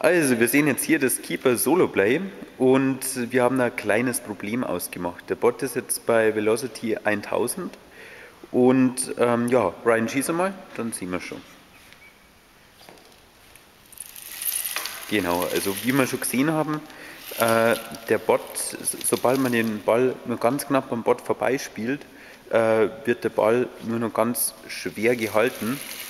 Also, wir sehen jetzt hier das Keeper Solo Play und wir haben ein kleines Problem ausgemacht. Der Bot ist jetzt bei Velocity 1000 und ja, Brian, schieß mal, dann sehen wir schon. Genau, also wie wir schon gesehen haben, der Bot, sobald man den Ball nur ganz knapp am Bot vorbeispielt, wird der Ball nur noch ganz schwer gehalten